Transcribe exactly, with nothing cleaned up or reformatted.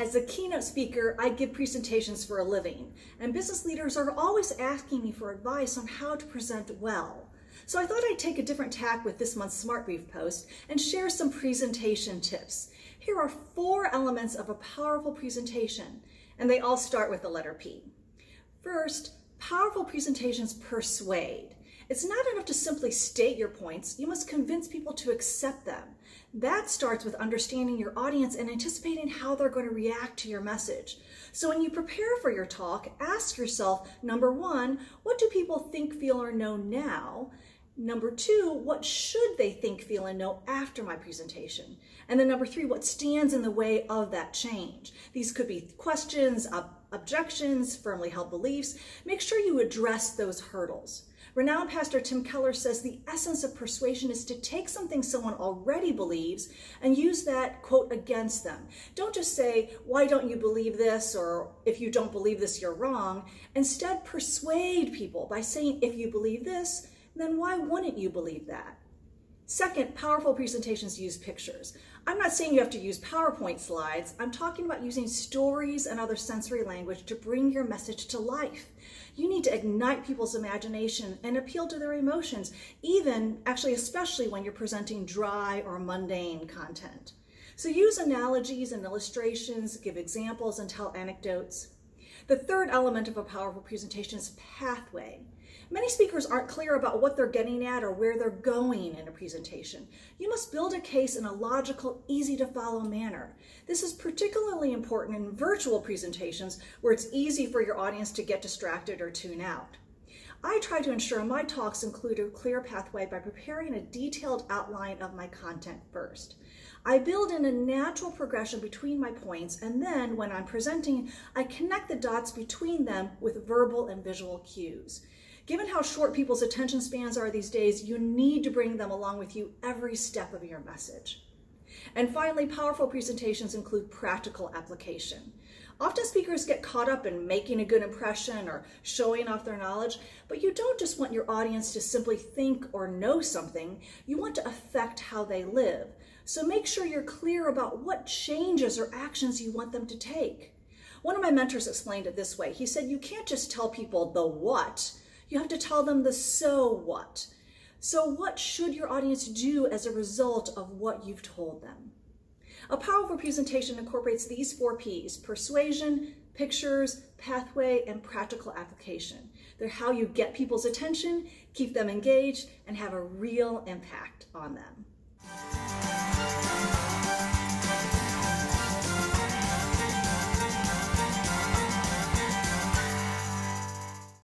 As a keynote speaker, I give presentations for a living, and business leaders are always asking me for advice on how to present well. So I thought I'd take a different tack with this month's Smartbrief post and share some presentation tips. Here are four elements of a powerful presentation, and they all start with the letter P. First, powerful presentations persuade. It's not enough to simply state your points. You must convince people to accept them. That starts with understanding your audience and anticipating how they're going to react to your message. So when you prepare for your talk, ask yourself, number one, what do people think, feel, or know now? Number two, what should they think, feel, and know after my presentation? And then number three, what stands in the way of that change? These could be questions, ob- objections, firmly held beliefs. Make sure you address those hurdles. Renowned pastor Tim Keller says the essence of persuasion is to take something someone already believes and use that, quote, against them. Don't just say, why don't you believe this? Or if you don't believe this, you're wrong. Instead, persuade people by saying, if you believe this, then why wouldn't you believe that? Second, powerful presentations use pictures. I'm not saying you have to use PowerPoint slides. I'm talking about using stories and other sensory language to bring your message to life. You need to ignite people's imagination and appeal to their emotions, even, actually, especially when you're presenting dry or mundane content. So use analogies and illustrations, give examples, and tell anecdotes. The third element of a powerful presentation is pathway. Many speakers aren't clear about what they're getting at or where they're going in a presentation. You must build a case in a logical, easy to follow manner. This is particularly important in virtual presentations where it's easy for your audience to get distracted or tune out. I try to ensure my talks include a clear pathway by preparing a detailed outline of my content first. I build in a natural progression between my points, and then when I'm presenting, I connect the dots between them with verbal and visual cues. Given how short people's attention spans are these days, you need to bring them along with you every step of your message. And finally, powerful presentations include practical application. Often speakers get caught up in making a good impression or showing off their knowledge, but you don't just want your audience to simply think or know something, you want to affect how they live. So make sure you're clear about what changes or actions you want them to take. One of my mentors explained it this way. He said, you can't just tell people the what, you have to tell them the so what. So what should your audience do as a result of what you've told them? A powerful presentation incorporates these four P's: persuasion, pictures, pathway, and practical application. They're how you get people's attention, keep them engaged, and have a real impact on them.